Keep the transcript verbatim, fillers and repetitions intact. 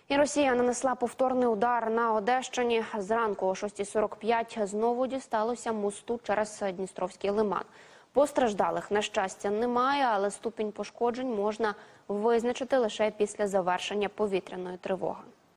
І Росія нанесла повторний удар на Одещині. Зранку о шостій сорок п'ять знову дісталося мосту через Дністровський лиман. Постраждалих, на щастя, немає, але ступінь пошкоджень можна визначити лише після завершення повітряної тривоги.